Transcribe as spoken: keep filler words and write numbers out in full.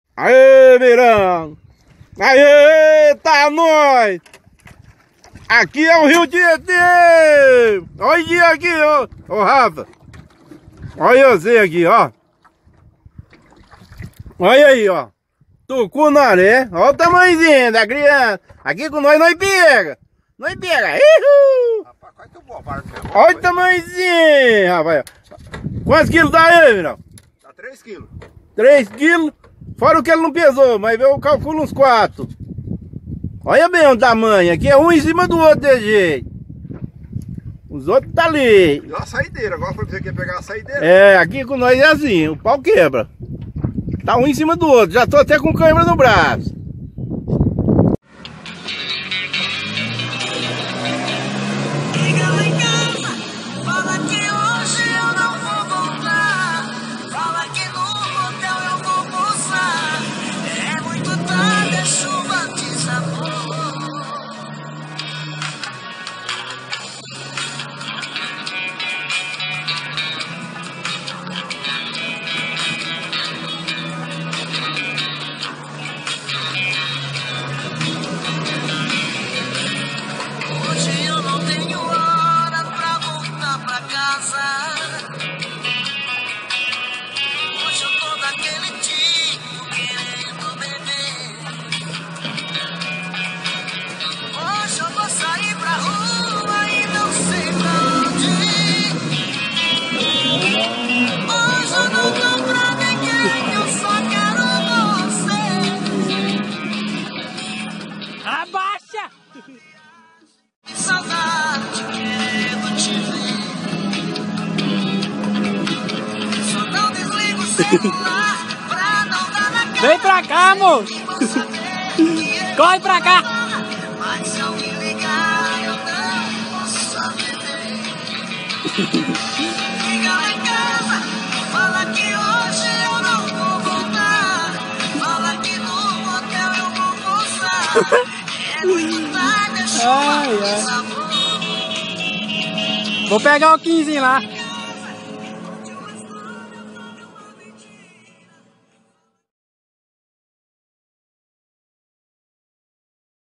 Aê, Mirão! Aê, tá nós! Aqui é o Rio Tietê! Olha aqui, ó! Ô, Rafa! Olha você aqui, ó! Olha aí, ó! Tucunaré! Olha o tamanhozinho da criança! Aqui com nós, nós pega! Nós pega! Ihu! Olha o tamanhozinho, rapaz! Quantos quilos dá aí, Mirão? Dá três quilos. três quilos? Fora o que ele não pesou, mas eu calculo uns quatro. Olha bem o tamanho, aqui é um em cima do outro desse jeito. Os outros tá ali. Deu a saideira, agora foi dizer que ia pegar a saideira. É, aqui com nós é assim, o pau quebra. Tá um em cima do outro, já tô até com câimbra no braço. Abaixa! Saudade querendo te ver. Só não desliga o celular pra não dar na cara. Vem pra cá, moço! Corre pra cá! Mas se eu me ligar, eu não posso saber. Liga lá em casa, fala que hoje eu não vou voltar. Fala que no motel eu vou gozar. É muito tarde, a chuva Ai, ai. sabor. Vou pegar o quinze lá.